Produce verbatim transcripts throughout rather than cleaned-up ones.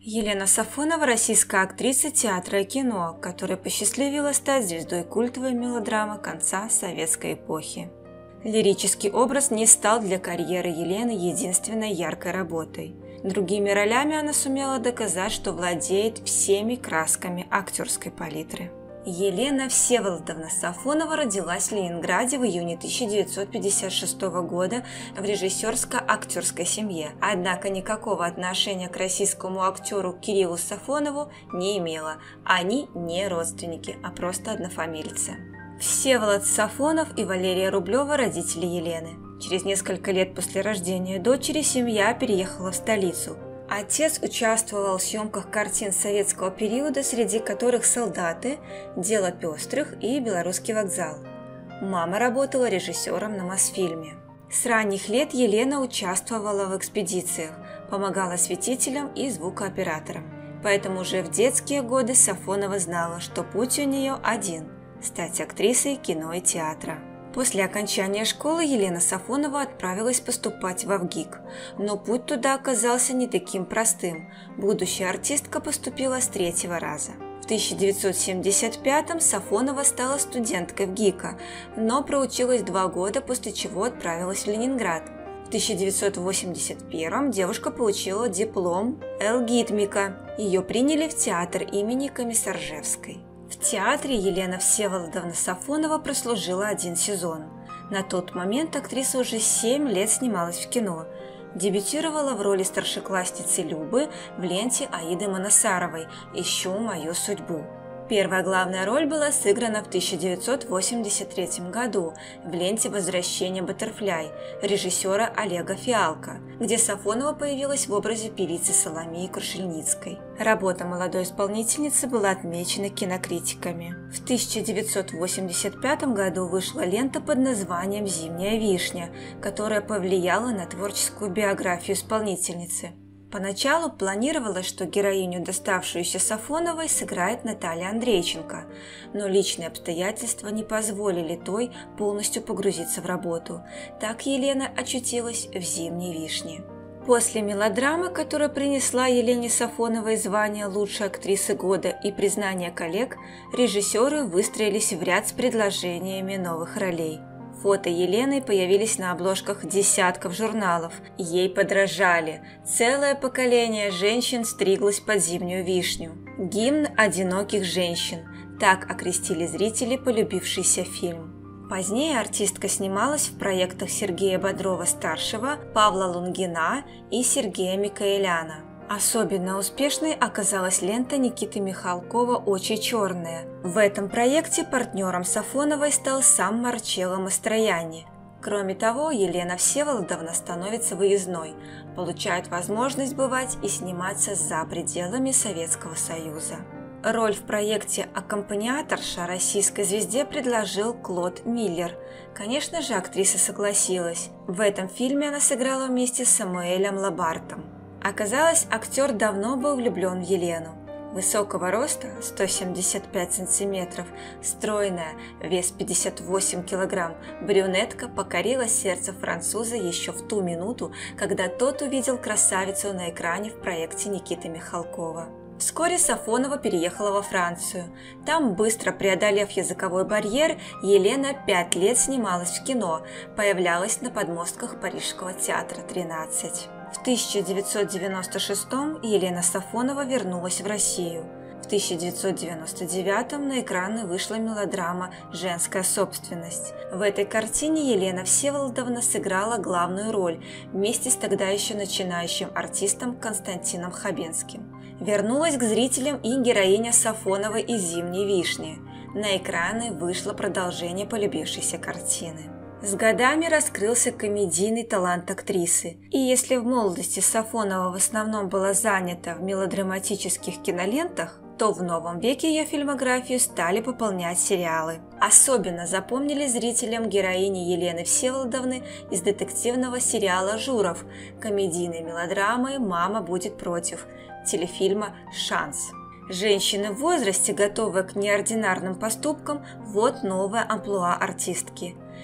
Елена Сафонова – российская актриса театра и кино, которая посчастливилась стать звездой культовой мелодрамы конца советской эпохи. Лирический образ не стал для карьеры Елены единственной яркой работой. Другими ролями она сумела доказать, что владеет всеми красками актерской палитры. Елена Всеволодовна Сафонова родилась в Ленинграде в июне тысяча девятьсот пятьдесят шестого года в режиссерско-актерской семье, однако никакого отношения к российскому актеру Кириллу Сафонову не имела. Они не родственники, а просто однофамильцы. Всеволод Сафонов и Валерия Рублева – родители Елены. Через несколько лет после рождения дочери семья переехала в столицу. Отец участвовал в съемках картин советского периода, среди которых «Солдаты», «Дело пестрых» и «Белорусский вокзал». Мама работала режиссером на Мосфильме. С ранних лет Елена участвовала в экспедициях, помогала осветителям и звукооператорам. Поэтому уже в детские годы Сафонова знала, что путь у нее один – стать актрисой кино и театра. После окончания школы Елена Сафонова отправилась поступать в ВГИК, но путь туда оказался не таким простым. Будущая артистка поступила с третьего раза. В тысяча девятьсот семьдесят пятом Сафонова стала студенткой ВГИКа, но проучилась два года, после чего отправилась в Ленинград. В тысяча девятьсот восемьдесят первом девушка получила диплом эл-гитмика. Ее приняли в театр имени Комиссаржевской. В театре Елена Всеволодовна Сафонова прослужила один сезон. На тот момент актриса уже семь лет снималась в кино. Дебютировала в роли старшеклассницы Любы в ленте Аиды Манасаровой «Ищу мою судьбу». Первая главная роль была сыграна в тысяча девятьсот восемьдесят третьем году в ленте «Возвращение Баттерфляй» режиссера Олега Фиалко, где Сафонова появилась в образе певицы Соломеи Крушельницкой. Работа молодой исполнительницы была отмечена кинокритиками. В тысяча девятьсот восемьдесят пятом году вышла лента под названием «Зимняя вишня», которая повлияла на творческую биографию исполнительницы. Поначалу планировалось, что героиню, доставшуюся Сафоновой, сыграет Наталья Андрейченко, но личные обстоятельства не позволили той полностью погрузиться в работу. Так Елена очутилась в «Зимней вишне». После мелодрамы, которая принесла Елене Сафоновой звание лучшей актрисы года и признание коллег, режиссеры выстроились в ряд с предложениями новых ролей. Фото Елены появились на обложках десятков журналов. Ей подражали. Целое поколение женщин стриглось под «Зимнюю вишню». Гимн одиноких женщин. Так окрестили зрители полюбившийся фильм. Позднее артистка снималась в проектах Сергея Бодрова-старшего, Павла Лунгина и Сергея Микаэляна. Особенно успешной оказалась лента Никиты Михалкова «Очи черные». В этом проекте партнером Сафоновой стал сам Марчелло Мастроянни. Кроме того, Елена Всеволодовна становится выездной, получает возможность бывать и сниматься за пределами Советского Союза. Роль в проекте «Аккомпаниаторша» российской звезде предложил Клод Миллер. Конечно же, актриса согласилась. В этом фильме она сыграла вместе с Самуэлем Лабартом. Оказалось, актер давно был влюблен в Елену. Высокого роста, сто семьдесят пять сантиметров, стройная, вес пятьдесят восемь килограмм, брюнетка покорила сердце француза еще в ту минуту, когда тот увидел красавицу на экране в проекте Никиты Михалкова. Вскоре Сафонова переехала во Францию. Там, быстро преодолев языковой барьер, Елена пять лет снималась в кино, появлялась на подмостках Парижского театра тринадцать. В тысяча девятьсот девяносто шестом Елена Сафонова вернулась в Россию. В тысяча девятьсот девяносто девятом на экраны вышла мелодрама «Женская собственность». В этой картине Елена Всеволодовна сыграла главную роль вместе с тогда еще начинающим артистом Константином Хабенским. Вернулась к зрителям и героиня Сафоновой из «Зимней вишни». На экраны вышло продолжение полюбившейся картины. С годами раскрылся комедийный талант актрисы, и если в молодости Сафонова в основном была занята в мелодраматических кинолентах, то в новом веке ее фильмографию стали пополнять сериалы. Особенно запомнили зрителям героини Елены Всеволодовны из детективного сериала «Журов», комедийной мелодрамы «Мама будет против», телефильма «Шанс». Женщины в возрасте, готовые к неординарным поступкам, вот новая амплуа артистки.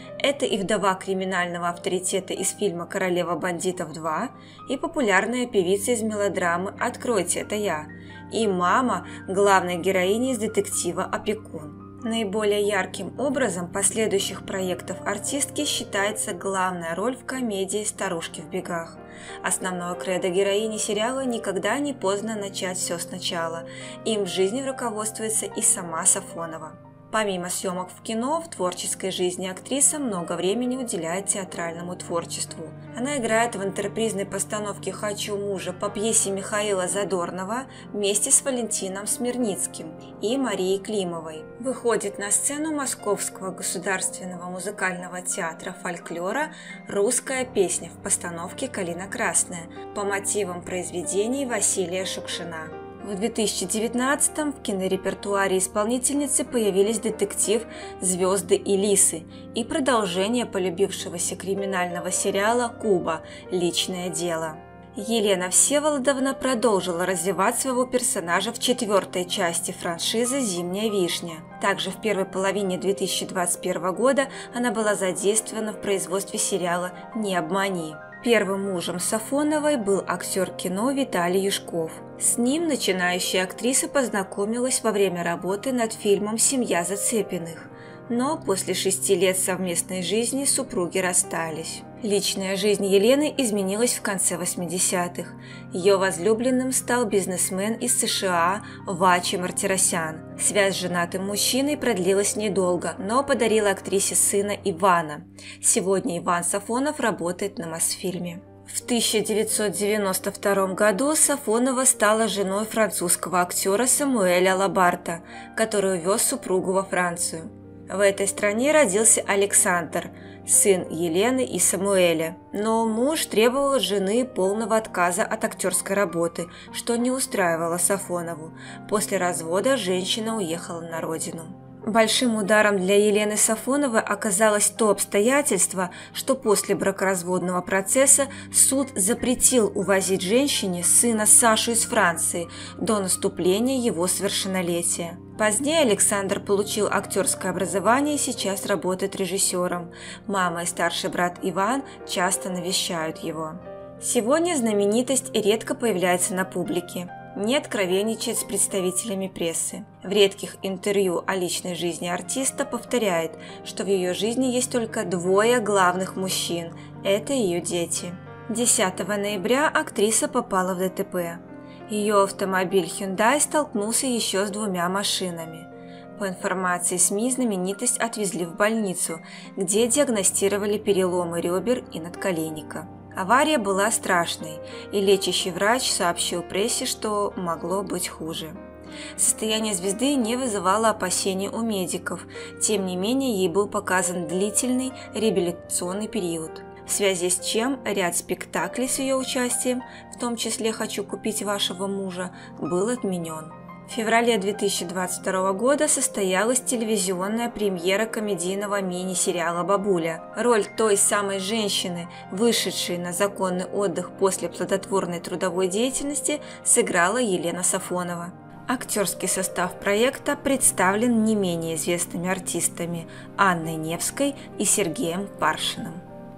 Это и вдова криминального авторитета из фильма «Королева бандитов два», и популярная певица из мелодрамы «Откройте, это я», и мама главной героини из детектива «Опекун». Наиболее ярким образом последующих проектов артистки считается главная роль в комедии «Старушки в бегах». Основное кредо героини сериала «Никогда не поздно начать все сначала». Им в жизни руководствуется и сама Сафонова. Помимо съемок в кино, в творческой жизни актриса много времени уделяет театральному творчеству. Она играет в интерпризной постановке «Хочу мужа» по пьесе Михаила Задорнова вместе с Валентином Смирницким и Марией Климовой. Выходит на сцену Московского государственного музыкального театра фольклора «Русская песня» в постановке «Калина красная» по мотивам произведений Василия Шукшина. В две тысячи девятнадцатом в кинорепертуаре исполнительницы появились детектив «Звезды и лисы» и продолжение полюбившегося криминального сериала «Куба. Личное дело». Елена Всеволодовна продолжила развивать своего персонажа в четвертой части франшизы «Зимняя вишня». Также в первой половине две тысячи двадцать первого года она была задействована в производстве сериала «Не обмани». Первым мужем Сафоновой был актер кино Виталий Юшков. С ним начинающая актриса познакомилась во время работы над фильмом «Семья Зацепиных». Но после шести лет совместной жизни супруги расстались. Личная жизнь Елены изменилась в конце восьмидесятых. Ее возлюбленным стал бизнесмен из США Вачи Мартиросян. Связь с женатым мужчиной продлилась недолго, но подарила актрисе сына Ивана. Сегодня Иван Сафонов работает на Мосфильме. В тысяча девятьсот девяносто втором году Сафонова стала женой французского актера Самуэля Лабарта, который увез супругу во Францию. В этой стране родился Александр, сын Елены и Самуэля, но муж требовал от жены полного отказа от актерской работы, что не устраивало Сафонову. После развода женщина уехала на родину. Большим ударом для Елены Сафоновой оказалось то обстоятельство, что после бракоразводного процесса суд запретил увозить женщине сына Сашу из Франции до наступления его совершеннолетия. Позднее Александр получил актерское образование и сейчас работает режиссером. Мама и старший брат Иван часто навещают его. Сегодня знаменитость редко появляется на публике. Не откровенничает с представителями прессы. В редких интервью о личной жизни артиста повторяет, что в ее жизни есть только двое главных мужчин – это ее дети. десятого ноября актриса попала в ДТП. Ее автомобиль Hyundai столкнулся еще с двумя машинами. По информации СМИ, знаменитость отвезли в больницу, где диагностировали переломы ребер и надколенника. Авария была страшной, и лечащий врач сообщил прессе, что могло быть хуже. Состояние звезды не вызывало опасений у медиков, тем не менее ей был показан длительный реабилитационный период, в связи с чем ряд спектаклей с ее участием, в том числе «Хочу купить вашего мужа», был отменен. В феврале две тысячи двадцать второго года состоялась телевизионная премьера комедийного мини-сериала «Бабуля». Роль той самой женщины, вышедшей на законный отдых после плодотворной трудовой деятельности, сыграла Елена Сафонова. Актерский состав проекта представлен не менее известными артистами Анной Невской и Сергеем Паршиным.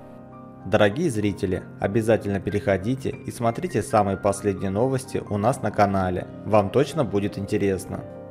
Дорогие зрители, обязательно переходите и смотрите самые последние новости у нас на канале. Вам точно будет интересно.